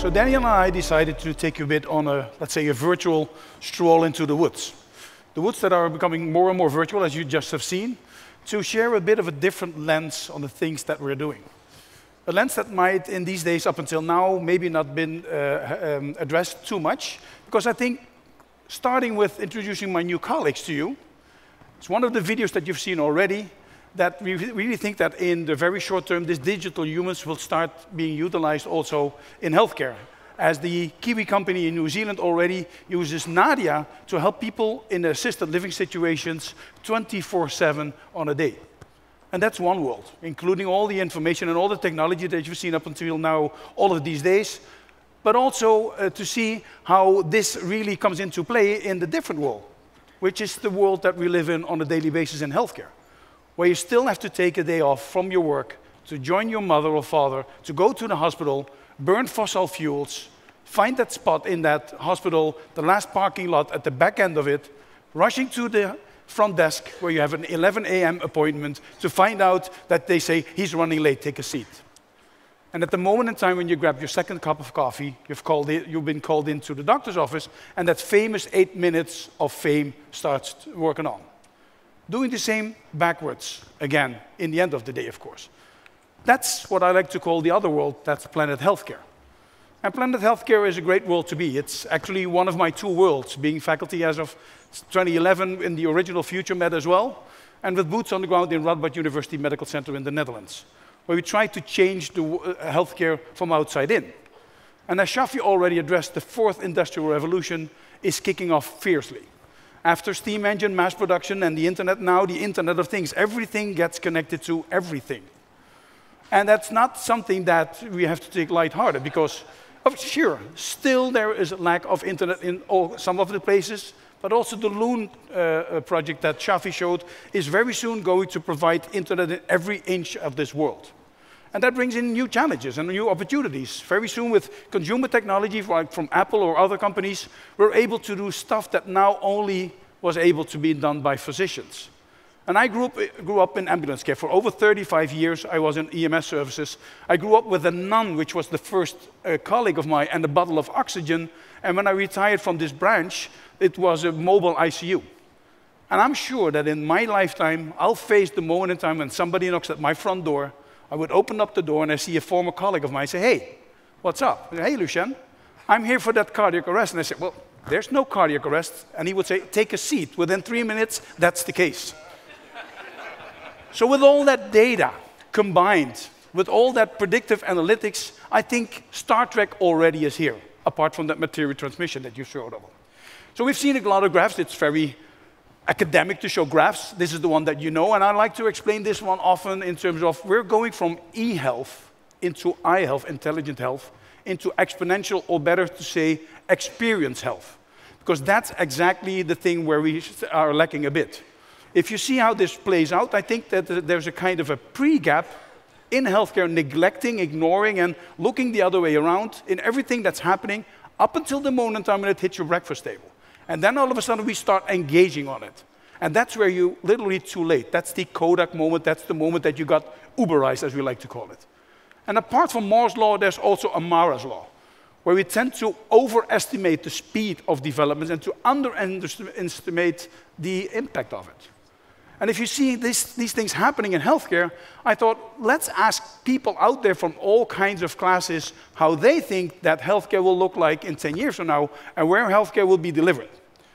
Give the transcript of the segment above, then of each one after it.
So Daniel and I decided to take you a bit on a, let's say, a virtual stroll into the woods. The woods that are becoming more and more virtual, as you just have seen, to share a bit of a different lens on the things that we're doing. A lens that might, in these days up until now, maybe not been addressed too much, because I think, starting with introducing my new colleagues to you, it's one of the videos that you've seen already, that we really think that in the very short term, these digital humans will start being utilized also in healthcare, as the Kiwi company in New Zealand already uses Nadia to help people in assisted living situations 24/7 on a day. And that's one world, including all the information and all the technology that you've seen up until now, all of these days, but also to see how this really comes into play in the different world, which is the world that we live in on a daily basis in healthcare, where you still have to take a day off from your work to join your mother or father, to go to the hospital, burn fossil fuels, find that spot in that hospital, the last parking lot at the back end of it, rushing to the front desk where you have an 11 a.m. appointment to find out that they say, he's running late, take a seat. And at the moment in time when you grab your second cup of coffee, you've been called into the doctor's office, and that famous 8 minutes of fame starts working on. Doing the same backwards again, in the end of the day, of course. That's what I like to call the other world, that's Planet Healthcare. And Planet Healthcare is a great world to be. It's actually one of my two worlds, being faculty as of 2011 in the original FutureMed as well, and with boots on the ground in Radboud University Medical Center in the Netherlands, where we try to change the healthcare from outside in. And as Shafi already addressed, the fourth industrial revolution is kicking off fiercely. After steam engine mass production and the internet, now the Internet of Things. Everything gets connected to everything. And that's not something that we have to take lighthearted, because sure, still there is a lack of internet in some of the places, but also the Loon project that Shafi showed is very soon going to provide internet in every inch of this world. And that brings in new challenges and new opportunities. Very soon with consumer technology like from Apple or other companies, we're able to do stuff that now only was able to be done by physicians. And I grew up in ambulance care. For over 35 years, I was in EMS services. I grew up with a nun, which was the first colleague of mine, and a bottle of oxygen. And when I retired from this branch, it was a mobile ICU. And I'm sure that in my lifetime, I'll face the moment in time when somebody knocks at my front door. I would open up the door and I see a former colleague of mine say, hey, what's up? Hey, Lucien, I'm here for that cardiac arrest. And I said, well, there's no cardiac arrest. And he would say, take a seat. Within 3 minutes, that's the case. So with all that data combined, with all that predictive analytics, I think Star Trek already is here, apart from that material transmission that you showed of. So we've seen a lot of graphs. It's very academic to show graphs. This is the one that you know, and I like to explain this one often in terms of we're going from e-health into i-health, intelligent health, into exponential, or better to say, experience health. Because that's exactly the thing where we are lacking a bit. If you see how this plays out, I think that there's a kind of a pre-gap in healthcare, neglecting, ignoring, and looking the other way around in everything that's happening up until the moment in time when it hits your breakfast table. And then all of a sudden we start engaging on it. And that's where you literally too late. That's the Kodak moment. That's the moment that you got Uberized, as we like to call it. And apart from Moore's law, there's also Amara's law, where we tend to overestimate the speed of development and to underestimate the impact of it. And if you see these things happening in healthcare, I thought, let's ask people out there from all kinds of classes how they think that healthcare will look like in 10 years from now and where healthcare will be delivered.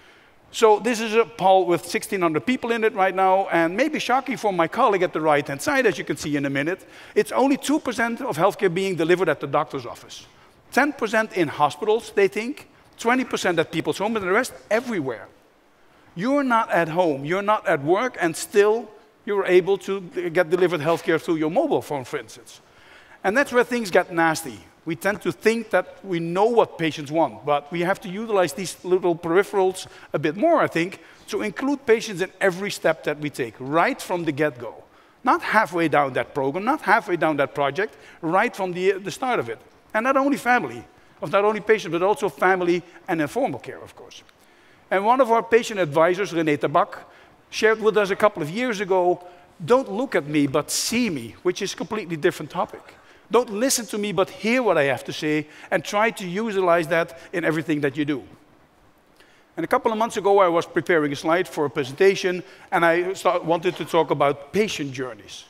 So this is a poll with 1,600 people in it right now, and maybe shocking for my colleague at the right-hand side, as you can see in a minute, it's only 2% of healthcare being delivered at the doctor's office. 10% in hospitals, they think, 20% at people's home, and the rest everywhere. You're not at home, you're not at work, and still you're able to get delivered healthcare through your mobile phone, for instance. And that's where things get nasty. We tend to think that we know what patients want, but we have to utilize these little peripherals a bit more, I think, to include patients in every step that we take, right from the get-go. Not halfway down that program, not halfway down that project, right from the start of it. And not only family, not only patients, but also family and informal care, of course. And one of our patient advisors, René Tabak, shared with us a couple of years ago, don't look at me, but see me, which is a completely different topic. Don't listen to me, but hear what I have to say, and try to utilize that in everything that you do. And a couple of months ago, I was preparing a slide for a presentation, and I wanted to talk about patient journeys.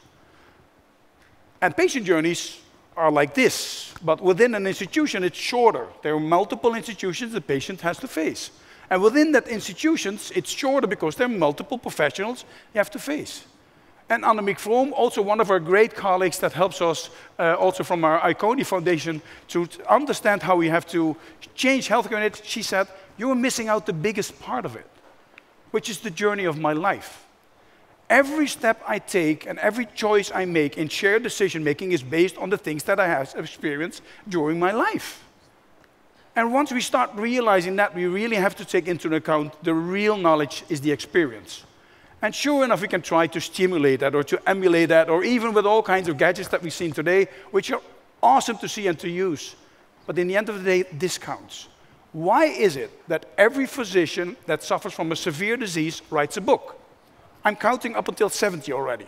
And patient journeys are like this, but within an institution, it's shorter. There are multiple institutions the patient has to face. And within that institutions, it's shorter because there are multiple professionals you have to face. And Annemiek Vroom, also one of our great colleagues that helps us also from our ICONI Foundation to understand how we have to change healthcare in it, she said, you are missing out the biggest part of it, which is the journey of my life. Every step I take and every choice I make in shared decision-making is based on the things that I have experienced during my life. And once we start realizing that, we really have to take into account the real knowledge is the experience. And sure enough, we can try to stimulate that or to emulate that, or even with all kinds of gadgets that we've seen today, which are awesome to see and to use. But in the end of the day, this counts. Why is it that every physician that suffers from a severe disease writes a book? I'm counting up until 70 already.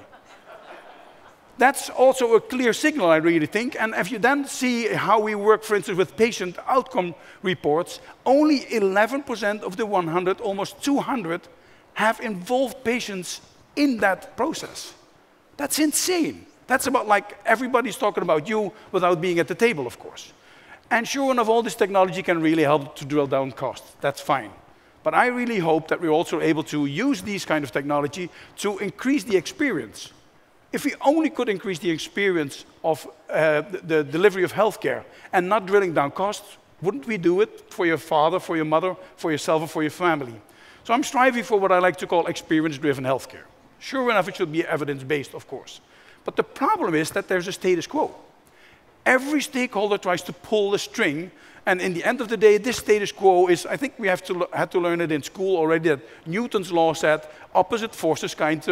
That's also a clear signal, I really think. And if you then see how we work, for instance, with patient outcome reports, only 11% of the 100, almost 200, have involved patients in that process. That's insane. That's about like everybody's talking about you without being at the table, of course. And sure enough, all this technology can really help to drill down costs. That's fine. But I really hope that we're also able to use these kind of technology to increase the experience. If we only could increase the experience of the delivery of healthcare and not drilling down costs, wouldn't we do it for your father, for your mother, for yourself, or for your family? So I'm striving for what I like to call experience-driven healthcare. Sure enough, it should be evidence-based, of course. But the problem is that there's a status quo. Every stakeholder tries to pull the string, and in the end of the day, this status quo is, I think we had to learn it in school already, that Newton's law said opposite forces kind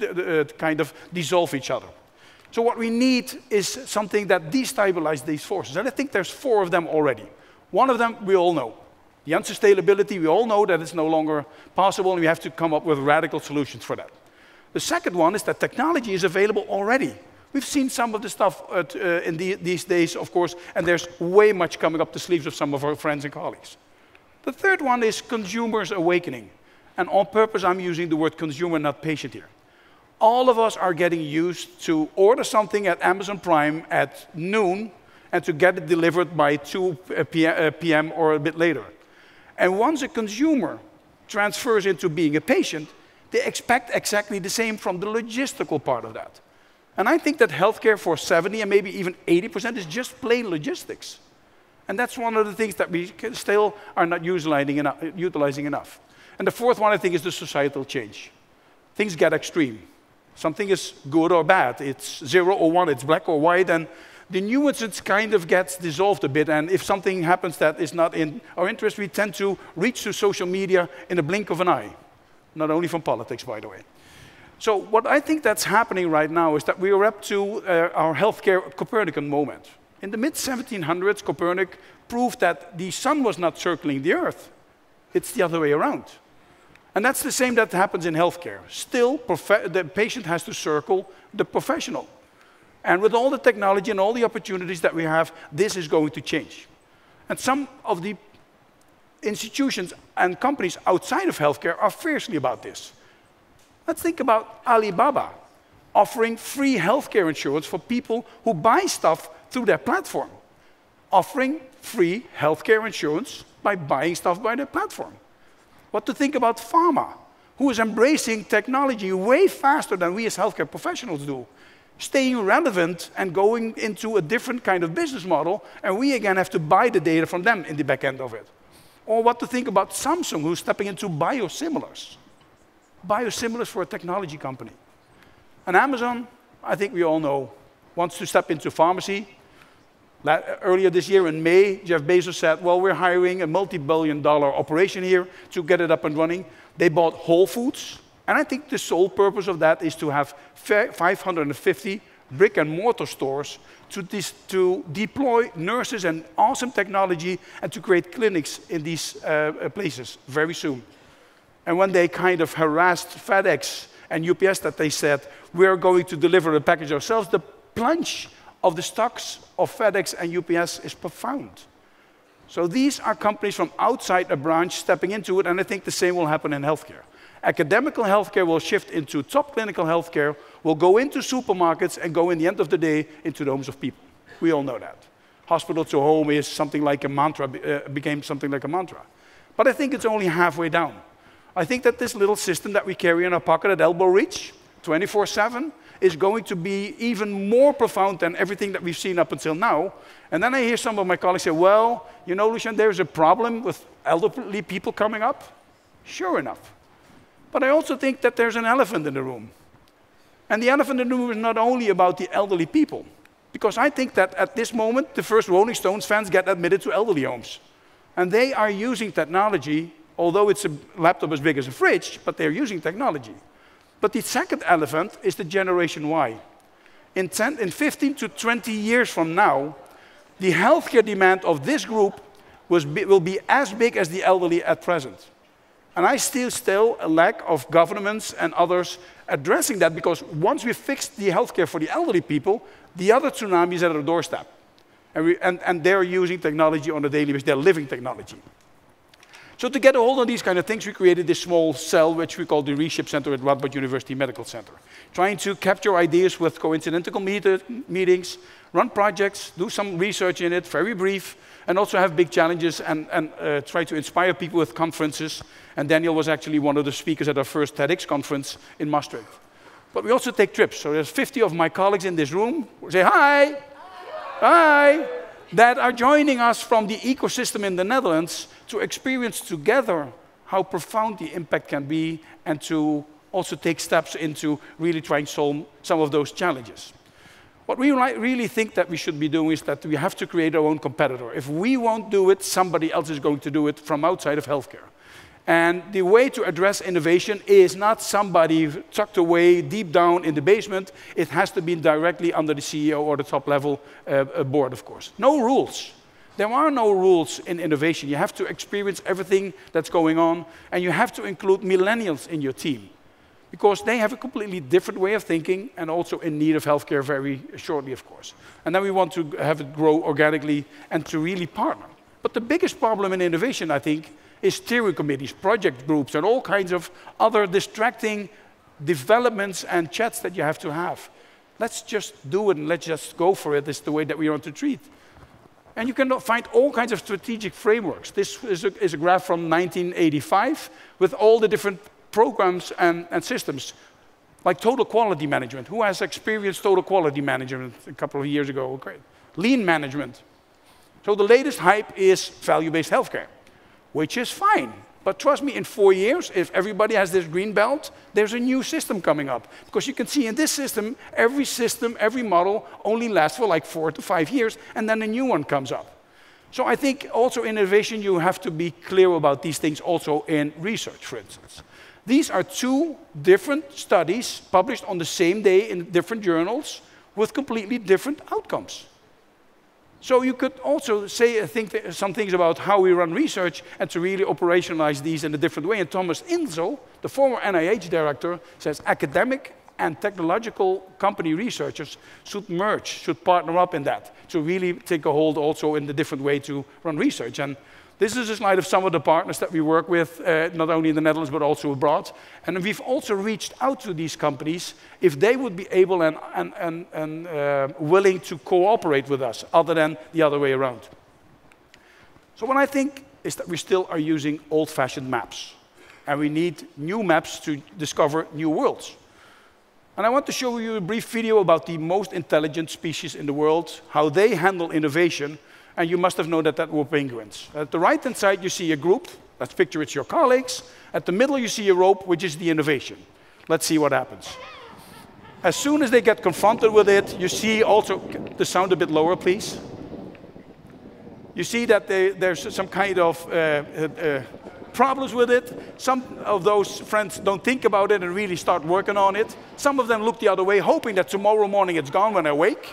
of dissolve each other. So what we need is something that destabilizes these forces, and I think there's 4 of them already. One of them we all know. The unsustainability, we all know that it's no longer possible, and we have to come up with radical solutions for that. The second one is that technology is available already. We've seen some of the stuff in these days, of course, and there's way much coming up the sleeves of some of our friends and colleagues. The third one is consumers awakening. And on purpose, I'm using the word consumer, not patient here. All of us are getting used to order something at Amazon Prime at noon and to get it delivered by 2 p.m. or a bit later. And once a consumer transfers into being a patient, they expect exactly the same from the logistical part of that. And I think that healthcare for 70 and maybe even 80% is just plain logistics. And that's one of the things that we still are not utilizing enough. And the fourth one, I think, is the societal change. Things get extreme. Something is good or bad. It's 0 or 1, it's black or white, and the nuances kind of gets dissolved a bit. And if something happens that is not in our interest, we tend to reach to social media in a blink of an eye. Not only from politics, by the way. So what I think that's happening right now is that we are up to our healthcare Copernican moment. In the mid-1700s, Copernicus proved that the sun was not circling the earth. It's the other way around. And that's the same that happens in healthcare. Still, the patient has to circle the professional. And with all the technology and all the opportunities that we have, this is going to change. And some of the institutions and companies outside of healthcare are fiercely about this. Let's think about Alibaba offering free healthcare insurance for people who buy stuff through their platform. Offering free healthcare insurance by buying stuff by their platform. What to think about pharma, who is embracing technology way faster than we as healthcare professionals do. Staying relevant and going into a different kind of business model, and we again have to buy the data from them in the back end of it. Or what to think about Samsung, who's stepping into biosimilars. Biosimilars for a technology company. And Amazon, I think we all know, wants to step into pharmacy. Earlier this year in May, Jeff Bezos said, well, we're hiring a multi-billion-dollar operation here to get it up and running. They bought Whole Foods. And I think the sole purpose of that is to have 550 brick-and-mortar stores to deploy nurses and awesome technology and to create clinics in these places very soon. And when they kind of harassed FedEx and UPS that they said, we're going to deliver the package ourselves, the plunge of the stocks of FedEx and UPS is profound. So these are companies from outside a branch stepping into it, and I think the same will happen in healthcare. Academical healthcare will shift into top clinical healthcare, will go into supermarkets, and go in the end of the day into the homes of people. We all know that. Hospital to home is something like a mantra, became something like a mantra. But I think it's only halfway down. I think that this little system that we carry in our pocket at elbow reach, 24/7, is going to be even more profound than everything that we've seen up until now. And then I hear some of my colleagues say, well, you know, Lucien, there's a problem with elderly people coming up. Sure enough. But I also think that there's an elephant in the room. And the elephant in the room is not only about the elderly people, because I think that at this moment, the first Rolling Stones fans get admitted to elderly homes. And they are using technology, although it's a laptop as big as a fridge, but they're using technology. But the second elephant is the Generation Y. In 15 to 20 years from now, the healthcare demand of this group will be as big as the elderly at present. And I still a lack of governments and others addressing that, because once we fix the healthcare for the elderly people, the other tsunami is at our doorstep. And they're using technology on a daily basis, they're living technology. So to get a hold of these kind of things, we created this small cell, which we call the REshape Center at Radboud University Medical Center. Trying to capture ideas with coincidental meetings, run projects, do some research in it, very brief, and also have big challenges and try to inspire people with conferences. And Daniel was actually one of the speakers at our first TEDx conference in Maastricht. But we also take trips. So there's 50 of my colleagues in this room who say, hi, hi, that are joining us from the ecosystem in the Netherlands to experience together how profound the impact can be, and to also take steps into really trying to solve some of those challenges. What we really think that we should be doing is that we have to create our own competitor. If we won't do it, somebody else is going to do it from outside of healthcare. And the way to address innovation is not somebody tucked away deep down in the basement. It has to be directly under the CEO or the top level board, of course. No rules. There are no rules in innovation. You have to experience everything that's going on, and you have to include millennials in your team, because they have a completely different way of thinking and also in need of healthcare very shortly, of course. And then we want to have it grow organically and to really partner. But the biggest problem in innovation, I think, is steering committees, project groups, and all kinds of other distracting developments and chats that you have to have. Let's just do it and let's just go for it. It's the way that we want to treat. And you can find all kinds of strategic frameworks. This is a graph from 1985 with all the different programs and systems, like total quality management. Who has experienced total quality management a couple of years ago? Great. Lean management. So the latest hype is value-based healthcare, which is fine. But trust me, in 4 years, if everybody has this green belt, there's a new system coming up. Because you can see in this system, every model only lasts for like 4 to 5 years, and then a new one comes up. So I think also in innovation, you have to be clear about these things also in research, for instance. These are 2 different studies published on the same day in different journals with completely different outcomes. So you could also think some things about how we run research and to really operationalize these in a different way. And Thomas Insel, the former NIH director, says academic and technological company researchers should merge, should partner up in that, to really take a hold also in the different way to run research. And this is a slide of some of the partners that we work with, not only in the Netherlands, but also abroad. And we've also reached out to these companies if they would be able and willing to cooperate with us, other than the other way around. So what I think is that we still are using old-fashioned maps. And we need new maps to discover new worlds. And I want to show you a brief video about the most intelligent species in the world, how they handle innovation. And you must have known that were penguins. At the right-hand side, you see a group. Let's picture it's your colleagues. At the middle, you see a rope, which is the innovation. Let's see what happens. As soon as they get confronted with it, you see also, the sound a bit lower, please. You see that there's some kind of problems with it. Some of those friends don't think about it and really start working on it. Some of them look the other way, hoping that tomorrow morning it's gone when I wake.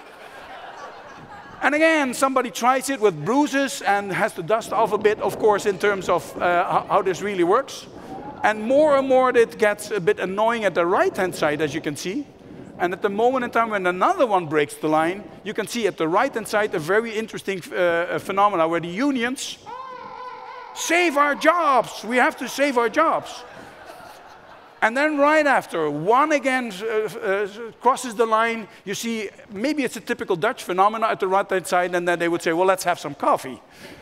And again, somebody tries it with bruises and has to dust off a bit, of course, in terms of how this really works. And more it gets a bit annoying at the right-hand side, as you can see. And at the moment in time when another one breaks the line, you can see at the right-hand side a very interesting phenomena where the unions save our jobs. We have to save our jobs. And then right after, one again crosses the line. You see, maybe it's a typical Dutch phenomena at the right-hand side, and then they would say, well, let's have some coffee.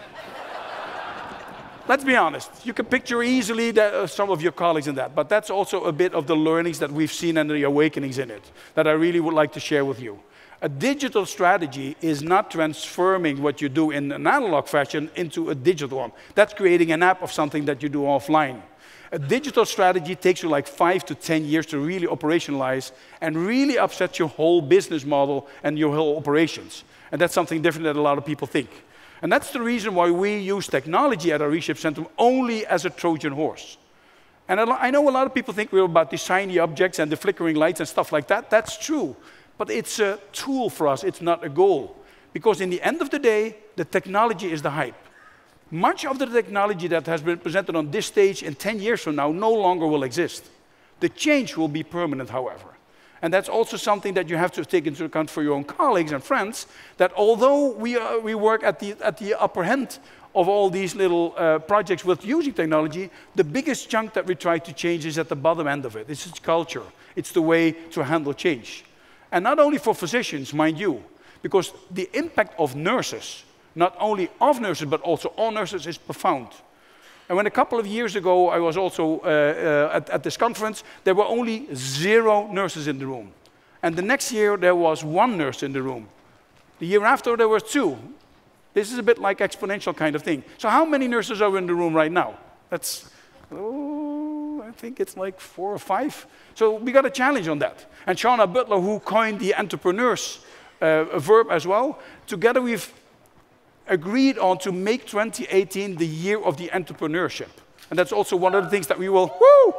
Let's be honest. You can picture easily that, some of your colleagues in that, but that's also a bit of the learnings that we've seen and the awakenings in it that I really would like to share with you. A digital strategy is not transforming what you do in an analog fashion into a digital one. That's creating an app of something that you do offline. A digital strategy takes you like 5 to 10 years to really operationalize and really upset your whole business model and your whole operations. And that's something different that a lot of people think. And that's the reason why we use technology at our REshape Center only as a Trojan horse. And I know a lot of people think we're about the shiny objects and the flickering lights and stuff like that. That's true. But it's a tool for us. It's not a goal. Because in the end of the day, the technology is the hype. Much of the technology that has been presented on this stage in 10 years from now no longer will exist. The change will be permanent, however. And that's also something that you have to take into account for your own colleagues and friends, that although we work at the upper end of all these little projects with using technology, the biggest chunk that we try to change is at the bottom end of it. It's its culture. It's the way to handle change. And not only for physicians, mind you, because the impact of nurses, not only of nurses, but also on nurses, is profound. And when a couple of years ago I was also at this conference, there were only 0 nurses in the room. And the next year there was 1 nurse in the room. The year after there were 2. This is a bit like Exponential kind of thing. So how many nurses are in the room right now? That's, I think it's like 4 or 5. So we got a challenge on that. And Shauna Butler, who coined the entrepreneurs verb as well, together we've agreed on to make 2018 the year of the entrepreneurship. And that's also one of the things that we will, woo!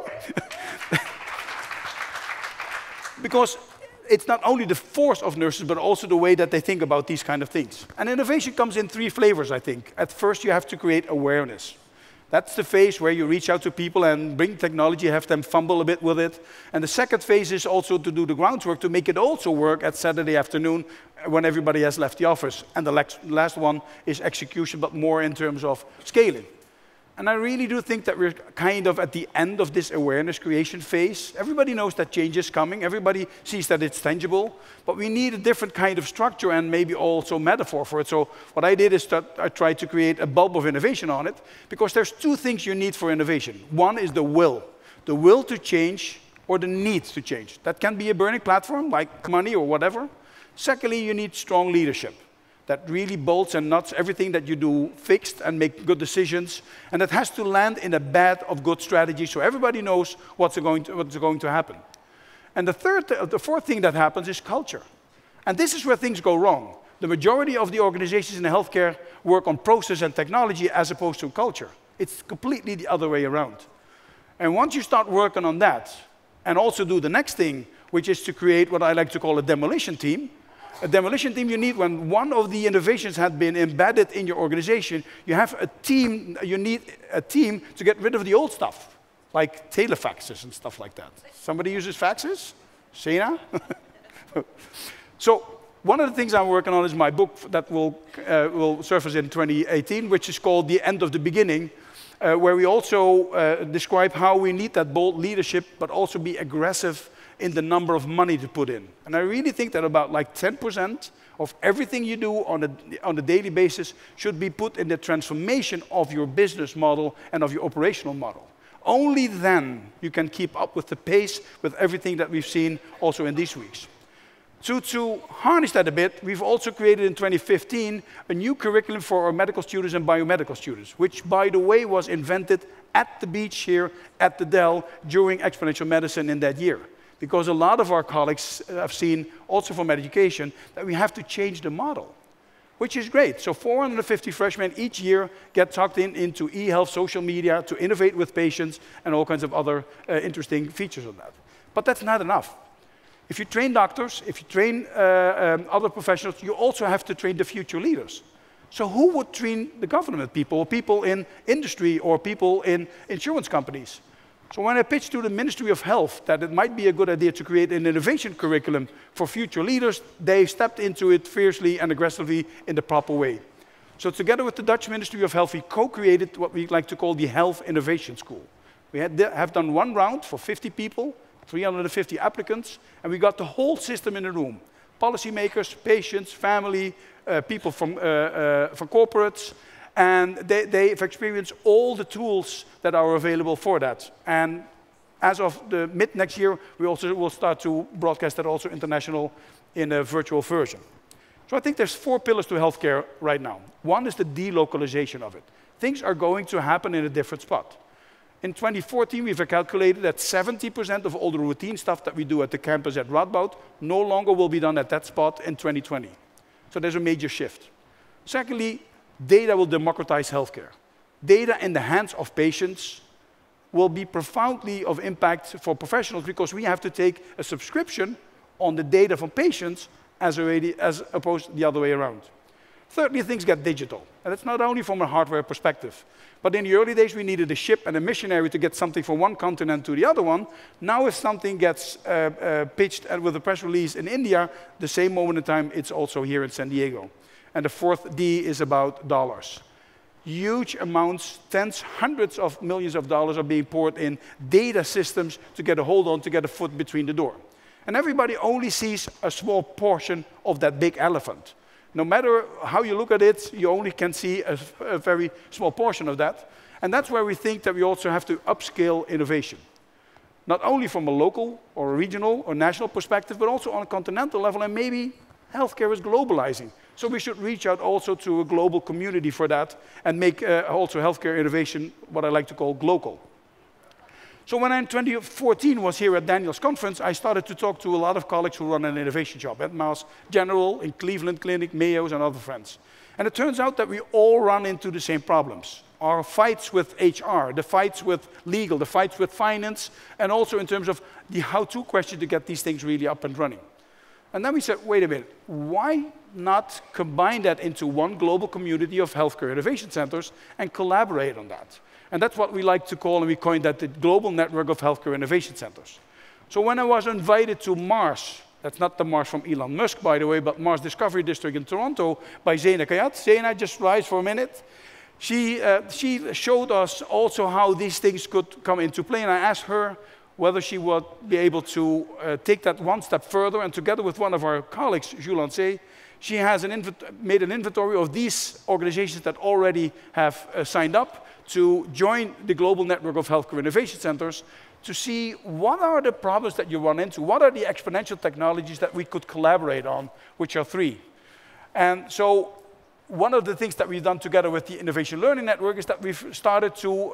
Because it's not only the force of nurses, but also the way that they think about these kind of things. And innovation comes in 3 flavors, I think. At first, you have to create awareness. That's the phase where you reach out to people and bring technology, have them fumble a bit with it. And the second phase is also to do the groundwork to make it also work at Saturday afternoon when everybody has left the office. And the last one is execution, but more in terms of scaling. And I really do think that we're kind of at the end of this awareness creation phase. Everybody knows that change is coming. Everybody sees that it's tangible. But we need a different kind of structure and maybe also metaphor for it. So what I did is that I tried to create a bulb of innovation on it, because there's 2 things you need for innovation. One is the will to change or the need to change. That can be a burning platform like money or whatever. Secondly, you need strong leadership that really bolts and nuts everything that you do fixed and make good decisions. And that has to land in a bed of good strategy so everybody knows what's going to happen. And the fourth thing that happens is culture. And this is where things go wrong. The majority of the organizations in healthcare work on process and technology as opposed to culture. It's completely the other way around. And once you start working on that, and also do the next thing, which is to create what I like to call a demolition team. A demolition team you need when one of the innovations had been embedded in your organization. You have a team, you need a team to get rid of the old stuff, like telefaxes and stuff like that. Somebody uses faxes? Sena? So one of the things I'm working on is my book that will surface in 2018, which is called The End of the Beginning, where we also describe how we need that bold leadership, but also be aggressive in the number of money to put in. And I really think that about like 10% of everything you do on a daily basis should be put in the transformation of your business model and of your operational model. Only then you can keep up with the pace with everything that we've seen also in these weeks. So to harness that a bit, we've also created in 2015 a new curriculum for our medical students and biomedical students, which, by the way, was invented at the beach here at the Dell during Exponential Medicine in that year. Because a lot of our colleagues have seen, also from education, that we have to change the model, which is great. So 450 freshmen each year get tucked into e-health, social media, to innovate with patients, and all kinds of other interesting features of that. But that's not enough. If you train doctors, if you train other professionals, you also have to train the future leaders. So who would train the government people, or people in industry, or people in insurance companies? So when I pitched to the Ministry of Health that it might be a good idea to create an innovation curriculum for future leaders, they stepped into it fiercely and aggressively in the proper way. So together with the Dutch Ministry of Health, we co-created what we like to call the Health Innovation School. We have done one round for 50 people, 350 applicants, and we got the whole system in the room. Policymakers, patients, family, people from corporates, and they've experienced all the tools that are available for that. And as of the mid next year, we also will start to broadcast that also international in a virtual version. So I think there's 4 pillars to healthcare right now. One is the delocalization of it. Things are going to happen in a different spot. In 2014, we've calculated that 70% of all the routine stuff that we do at the campus at Radboud no longer will be done at that spot in 2020. So there's a major shift. Secondly, data will democratize healthcare. Data in the hands of patients will be profoundly of impact for professionals because we have to take a subscription on the data from patients as opposed to the other way around. Thirdly, things get digital. And it's not only from a hardware perspective. But in the early days, we needed a ship and a missionary to get something from one continent to the other one. Now if something gets pitched with a press release in India, the same moment in time, it's also here in San Diego. And the 4th D is about dollars. Huge amounts, tens, hundreds of millions of dollars are being poured in data systems to get a hold on, to get a foot between the door. And everybody only sees a small portion of that big elephant. No matter how you look at it, you only can see a very small portion of that. And that's where we think that we also have to upscale innovation. Not only from a local or a regional or national perspective, but also on a continental level, and maybe healthcare is globalizing. So we should reach out also to a global community for that and make also healthcare innovation what I like to call global. So when I in 2014 was here at Daniel's conference, I started to talk to a lot of colleagues who run an innovation shop at Mass General, in Cleveland Clinic, Mayo's, and other friends. And it turns out that we all run into the same problems. Our fights with HR, the fights with legal, the fights with finance, and also in terms of the how-to question to get these things really up and running. And then we said, wait a minute, why not combine that into one global community of healthcare innovation centers and collaborate on that? And that's what we like to call, and we coined that the global network of healthcare innovation centers. So when I was invited to Mars, that's not the Mars from Elon Musk, by the way, but Mars Discovery District in Toronto by Zena Kayat. Zena, just rise for a minute. She showed us also how these things could come into play, and I asked her whether she would be able to take that one step further, and together with one of our colleagues, Jules Lancet, she has made an inventory of these organizations that already have signed up to join the global network of healthcare innovation centers to see what are the problems that you run into, what are the exponential technologies that we could collaborate on, which are 3. And so one of the things that we've done together with the Innovation Learning Network is that we've started to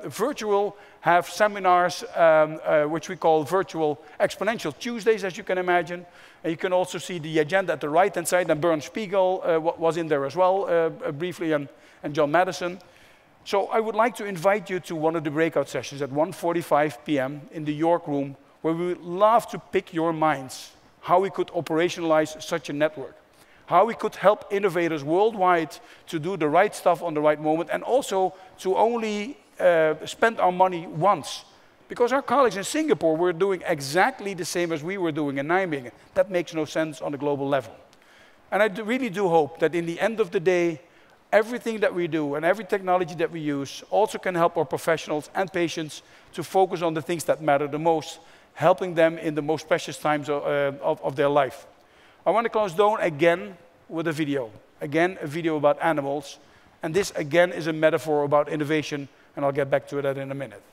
have seminars, which we call virtual Exponential Tuesdays, as you can imagine. And you can also see the agenda at the right-hand side, and Bernd Spiegel was in there as well, briefly, and John Madison. So I would like to invite you to one of the breakout sessions at 1:45 p.m. in the York room, where we would love to pick your minds, how we could operationalize such a network, how we could help innovators worldwide to do the right stuff on the right moment, and also to only spend our money once. Because our colleagues in Singapore were doing exactly the same as we were doing in Nijmegen. That makes no sense on a global level. And I really do hope that in the end of the day, everything that we do and every technology that we use also can help our professionals and patients to focus on the things that matter the most, helping them in the most precious times of their life. I want to close down again with a video. Again, a video about animals. And this, again, is a metaphor about innovation, and I'll get back to that in a minute.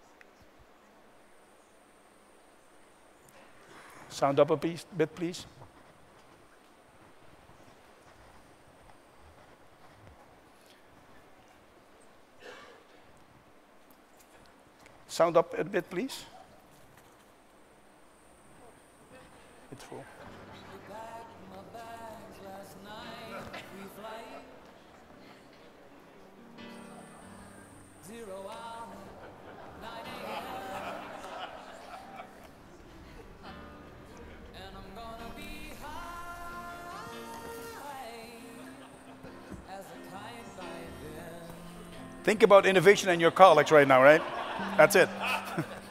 Sound up a bit, please. Sound up a bit, please. It's full. Think about innovation and your colleagues right now, right? That's it.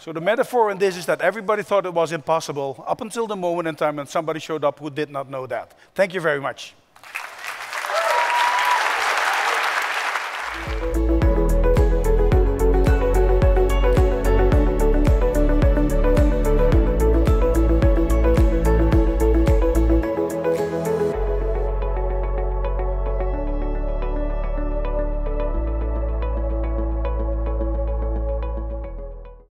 So the metaphor in this is that everybody thought it was impossible up until the moment in time when somebody showed up who did not know that. Thank you very much.